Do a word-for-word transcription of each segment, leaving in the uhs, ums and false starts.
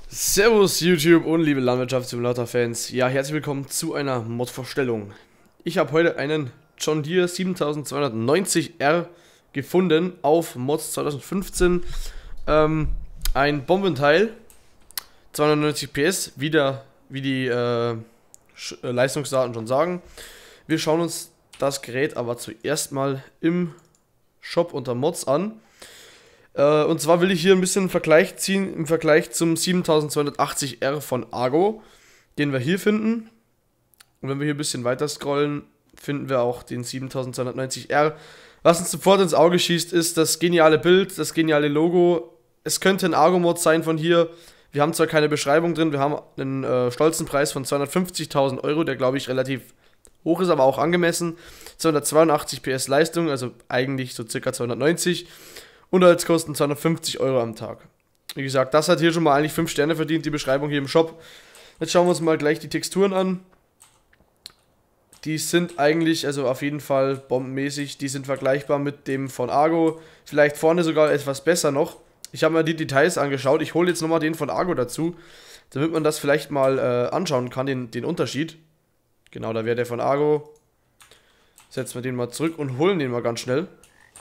Servus YouTube und liebe Landwirtschaftssimulator-Fans. Ja, herzlich willkommen zu einer Mod-Vorstellung. Ich habe heute einen John Deere siebentausendzweihundertneunzig R gefunden auf Mods zweitausendfünfzehn. Ähm, ein Bombenteil, zweihundertneunzig P S, wieder wie die äh, Leistungsdaten schon sagen. Wir schauen uns das Gerät aber zuerst mal im Shop unter Mods an. Und zwar will ich hier ein bisschen einen Vergleich ziehen im Vergleich zum siebentausendzweihundertachtzig R von Argo, den wir hier finden. Und wenn wir hier ein bisschen weiter scrollen, finden wir auch den siebentausendzweihundertneunzig R. Was uns sofort ins Auge schießt, ist das geniale Bild, das geniale Logo. Es könnte ein Argo-Mod sein von hier. Wir haben zwar keine Beschreibung drin, wir haben einen äh, stolzen Preis von zweihundertfünfzigtausend Euro, der glaube ich relativ hoch ist, aber auch angemessen. zweihundertzweiundachtzig P S Leistung, also eigentlich so circa zweihundertneunzig. Unterhaltskosten zweihundertfünfzig Euro am Tag. Wie gesagt, das hat hier schon mal eigentlich fünf Sterne verdient, die Beschreibung hier im Shop. Jetzt schauen wir uns mal gleich die Texturen an. Die sind eigentlich, also auf jeden Fall bombenmäßig, die sind vergleichbar mit dem von Argo. Vielleicht vorne sogar etwas besser noch. Ich habe mir die Details angeschaut, ich hole jetzt nochmal den von Argo dazu, damit man das vielleicht mal äh, anschauen kann, den, den Unterschied. Genau, da wäre der von Argo. Setzen wir den mal zurück und holen den mal ganz schnell.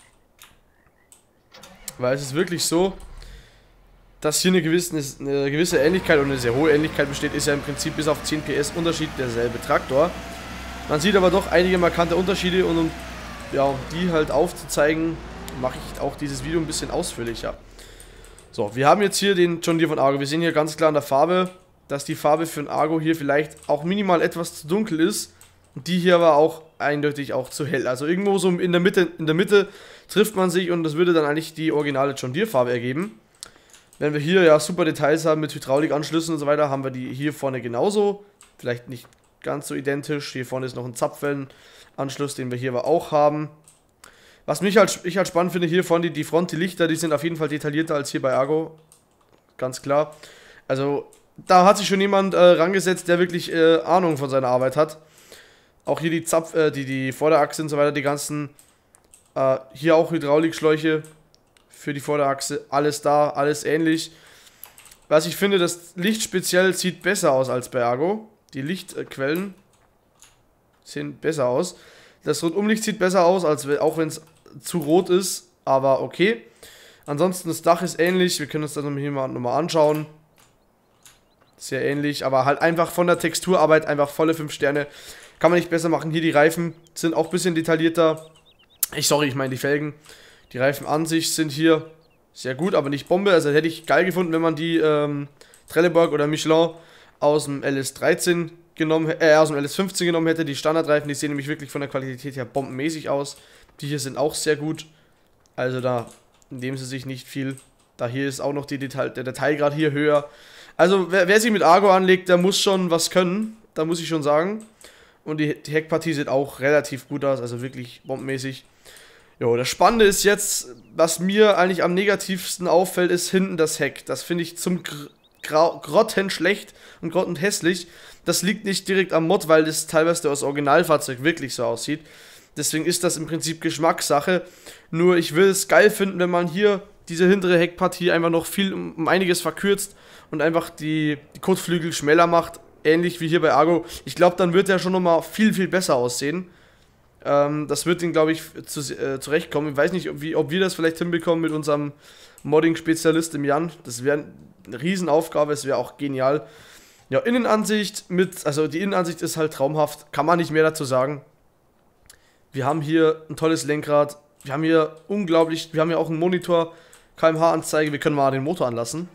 Weil es ist wirklich so, dass hier eine gewisse, eine gewisse Ähnlichkeit und eine sehr hohe Ähnlichkeit besteht, ist ja im Prinzip bis auf zehn P S Unterschied derselbe Traktor. Man sieht aber doch einige markante Unterschiede und um, ja, um die halt aufzuzeigen, mache ich auch dieses Video ein bisschen ausführlicher. So, wir haben jetzt hier den John Deere von Argo. Wir sehen hier ganz klar in der Farbe, dass die Farbe für ein Argo hier vielleicht auch minimal etwas zu dunkel ist. Die hier aber auch eindeutig auch zu hell. Also irgendwo so in der Mitte, in der Mitte trifft man sich und das würde dann eigentlich die originale John Deere Farbe ergeben. Wenn wir hier ja super Details haben mit Hydraulikanschlüssen und so weiter, haben wir die hier vorne genauso. Vielleicht nicht ganz so identisch. Hier vorne ist noch ein Zapfwellenanschluss, den wir hier aber auch haben. Was mich halt, ich halt spannend finde, hier vorne die, die Front, die Lichter, die sind auf jeden Fall detaillierter als hier bei Argo. Ganz klar. Also da hat sich schon jemand äh, rangesetzt, der wirklich äh, Ahnung von seiner Arbeit hat. Auch hier die Zapf, äh, die, die Vorderachse und so weiter, die ganzen, äh, hier auch Hydraulikschläuche für die Vorderachse, alles da, alles ähnlich. Was ich finde, das Licht speziell sieht besser aus als bei Argo. Die Lichtquellen sehen besser aus. Das Rundumlicht sieht besser aus, als auch wenn es zu rot ist, aber okay. Ansonsten das Dach ist ähnlich, wir können uns das hier mal nochmal anschauen. Sehr ähnlich, aber halt einfach von der Texturarbeit einfach volle fünf Sterne. Kann man nicht besser machen. Hier die Reifen sind auch ein bisschen detaillierter. Ich, sorry, ich meine die Felgen. Die Reifen an sich sind hier sehr gut, aber nicht Bombe. Also hätte ich geil gefunden, wenn man die ähm, Trelleborg oder Michelin aus dem L S dreizehn genommen, äh, aus dem L S fünfzehn genommen hätte. Die Standardreifen, die sehen nämlich wirklich von der Qualität her bombenmäßig aus. Die hier sind auch sehr gut. Also da nehmen sie sich nicht viel. Da hier ist auch noch die Detail, der Detailgrad hier höher. Also wer, wer sich mit Argo anlegt, der muss schon was können. Da muss ich schon sagen. Und die, die Heckpartie sieht auch relativ gut aus, also wirklich bombenmäßig. Jo, das Spannende ist jetzt, was mir eigentlich am negativsten auffällt, ist hinten das Heck. Das finde ich zum grottenschlecht und grottenhässlich. Das liegt nicht direkt am Mod, weil das teilweise aus Originalfahrzeug wirklich so aussieht. Deswegen ist das im Prinzip Geschmackssache. Nur ich will es geil finden, wenn man hier diese hintere Heckpartie einfach noch viel um, um einiges verkürzt und einfach die, die Kotflügel schmäler macht. Ähnlich wie hier bei Argo. Ich glaube, dann wird er schon nochmal viel, viel besser aussehen. Ähm, das wird ihn, glaube ich, zu, äh, zurechtkommen. Ich weiß nicht, ob, wie, ob wir das vielleicht hinbekommen mit unserem Modding-Spezialist im Jan. Das wäre eine Riesenaufgabe, es wäre auch genial. Ja, Innenansicht mit, also die Innenansicht ist halt traumhaft. Kann man nicht mehr dazu sagen. Wir haben hier ein tolles Lenkrad. Wir haben hier unglaublich, wir haben hier auch einen Monitor, K M H-Anzeige. Wir können mal den Motor anlassen.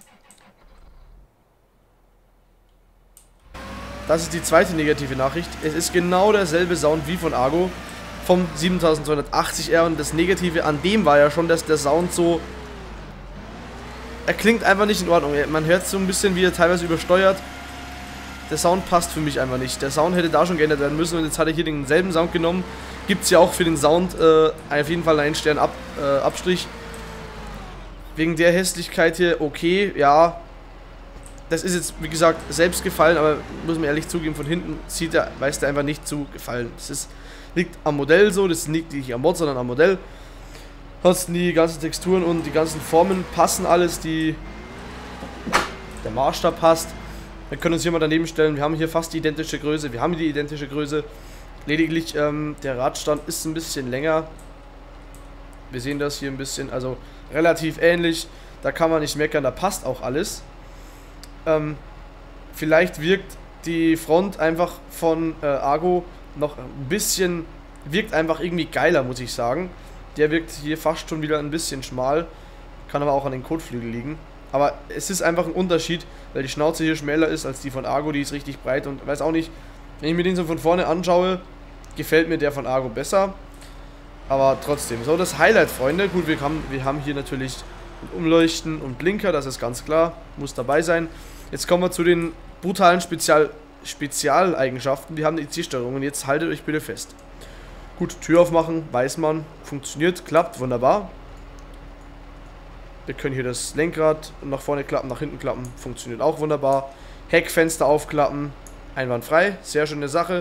Das ist die zweite negative Nachricht. Es ist genau derselbe Sound wie von Argo vom siebentausendzweihundertachtzig R und das Negative an dem war ja schon, dass der Sound so, er klingt einfach nicht in Ordnung. Man hört so ein bisschen, wie er teilweise übersteuert. Der Sound passt für mich einfach nicht. Der Sound hätte da schon geändert werden müssen und jetzt hat er hier denselben Sound genommen. Gibt es ja auch für den Sound äh, auf jeden Fall einen Stern Ab, äh, Abstrich. Wegen der Hässlichkeit hier, okay, ja. Das ist jetzt, wie gesagt, selbst gefallen, aber muss man ehrlich zugeben, von hinten sieht er, weiß der einfach nicht zu gefallen. Das ist, liegt am Modell so, das liegt nicht am Mod, sondern am Modell. Ansonsten die ganzen Texturen und die ganzen Formen passen alles, die der Maßstab passt. Wir können uns hier mal daneben stellen, wir haben hier fast die identische Größe, wir haben die identische Größe. Lediglich ähm, der Radstand ist ein bisschen länger. Wir sehen das hier ein bisschen, also relativ ähnlich. Da kann man nicht meckern, da passt auch alles. Ähm, vielleicht wirkt die Front einfach von äh, Argo noch ein bisschen, wirkt einfach irgendwie geiler, muss ich sagen. Der wirkt hier fast schon wieder ein bisschen schmal. Kann aber auch an den Kotflügel liegen. Aber es ist einfach ein Unterschied, weil die Schnauze hier schmäler ist als die von Argo. Die ist richtig breit und weiß auch nicht, wenn ich mir den so von vorne anschaue, gefällt mir der von Argo besser. Aber trotzdem. So, das Highlight, Freunde. Gut, wir haben, wir haben hier natürlich Umleuchten und Blinker, das ist ganz klar. Muss dabei sein. Jetzt kommen wir zu den brutalen Spezial Spezialeigenschaften. Wir haben die Zielsteuerung und jetzt haltet euch bitte fest. Gut, Tür aufmachen, weiß man, funktioniert, klappt, wunderbar. Wir können hier das Lenkrad nach vorne klappen, nach hinten klappen, funktioniert auch wunderbar. Heckfenster aufklappen, einwandfrei, sehr schöne Sache.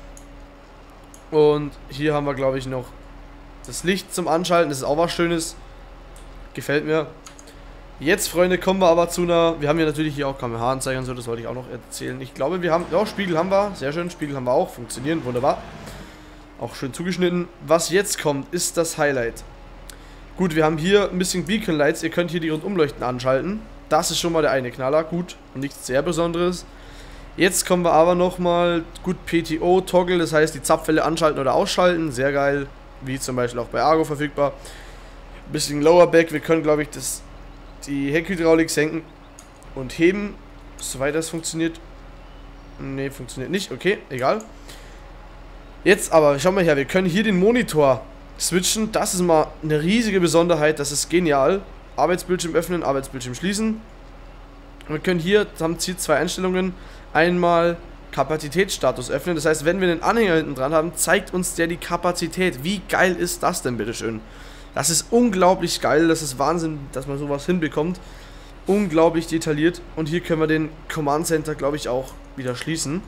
Und hier haben wir, glaube ich, noch das Licht zum Anschalten, das ist auch was Schönes. Gefällt mir. Jetzt, Freunde, kommen wir aber zu einer... Wir haben hier natürlich hier auch K M H-Anzeiger und so, das wollte ich auch noch erzählen. Ich glaube, wir haben... Ja, Spiegel haben wir. Sehr schön, Spiegel haben wir auch. Funktionieren, wunderbar. Auch schön zugeschnitten. Was jetzt kommt, ist das Highlight. Gut, wir haben hier ein bisschen Beacon Lights. Ihr könnt hier die Rundumleuchten anschalten. Das ist schon mal der eine Knaller. Gut, nichts sehr Besonderes. Jetzt kommen wir aber nochmal... Gut, P T O, Toggle, das heißt die Zapfwelle anschalten oder ausschalten. Sehr geil. Wie zum Beispiel auch bei Argo verfügbar. Ein bisschen Lower Back. Wir können, glaube ich, das... die Heckhydraulik senken und heben, soweit das funktioniert. Ne, funktioniert nicht, okay, egal. Jetzt aber, schau mal her, wir können hier den Monitor switchen, das ist mal eine riesige Besonderheit, das ist genial. Arbeitsbildschirm öffnen, Arbeitsbildschirm schließen. Wir können hier, haben hier zwei Einstellungen, einmal Kapazitätsstatus öffnen, das heißt, wenn wir einen Anhänger hinten dran haben, zeigt uns der die Kapazität. Wie geil ist das denn, bitteschön? Das ist unglaublich geil, das ist Wahnsinn, dass man sowas hinbekommt. Unglaublich detailliert. Und hier können wir den Command Center, glaube ich, auch wieder schließen.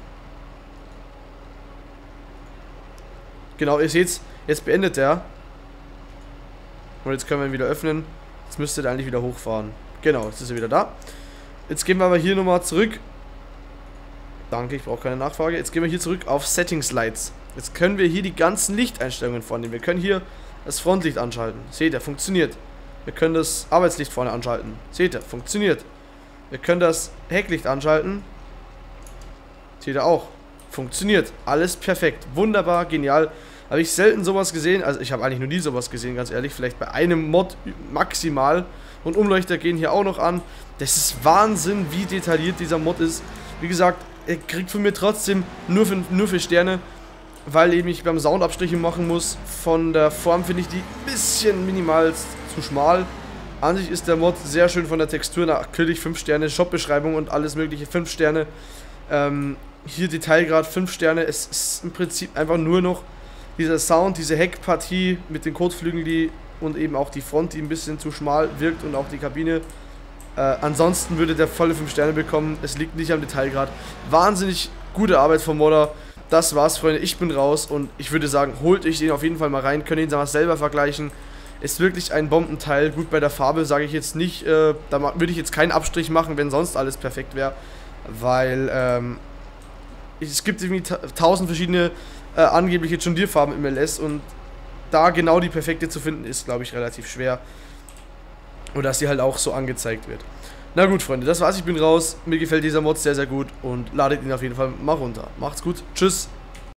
Genau, ihr seht, jetzt beendet der. Und jetzt können wir ihn wieder öffnen. Jetzt müsste der eigentlich wieder hochfahren. Genau, jetzt ist er wieder da. Jetzt gehen wir aber hier nochmal zurück. Danke, ich brauche keine Nachfrage. Jetzt gehen wir hier zurück auf Settings Lights. Jetzt können wir hier die ganzen Lichteinstellungen vornehmen. Wir können hier das Frontlicht anschalten. Seht ihr, funktioniert. Wir können das Arbeitslicht vorne anschalten. Seht ihr, funktioniert. Wir können das Hecklicht anschalten. Seht ihr auch. Funktioniert. Alles perfekt. Wunderbar, genial. Habe ich selten sowas gesehen. Also ich habe eigentlich nur nie sowas gesehen, ganz ehrlich. Vielleicht bei einem Mod maximal. Und Umleuchter gehen hier auch noch an. Das ist Wahnsinn, wie detailliert dieser Mod ist. Wie gesagt, er kriegt von mir trotzdem nur für, nur für Sterne. Weil eben ich beim Soundabstriche machen muss. Von der Form finde ich die ein bisschen minimal zu schmal. An sich ist der Mod sehr schön von der Textur. Natürlich fünf Sterne, Shop-Beschreibung und alles mögliche fünf Sterne. Ähm, hier Detailgrad fünf Sterne. Es ist im Prinzip einfach nur noch dieser Sound, diese Heckpartie mit den Kotflügeln, die und eben auch die Front, die ein bisschen zu schmal wirkt und auch die Kabine. Äh, ansonsten würde der volle fünf Sterne bekommen. Es liegt nicht am Detailgrad. Wahnsinnig gute Arbeit vom Modder. Das war's, Freunde, ich bin raus und ich würde sagen, holt euch den auf jeden Fall mal rein, könnt ihn selber vergleichen. Ist wirklich ein Bombenteil. Gut, bei der Farbe sage ich jetzt nicht, äh, da würde ich jetzt keinen Abstrich machen, wenn sonst alles perfekt wäre. Weil, ähm, es gibt irgendwie tausend verschiedene äh, angebliche John Deere Farben im L S und da genau die perfekte zu finden, ist, glaube ich, relativ schwer. Und dass die halt auch so angezeigt wird. Na gut, Freunde, das war's, ich bin raus. Mir gefällt dieser Mod sehr, sehr gut und ladet ihn auf jeden Fall mal runter. Macht's gut, tschüss.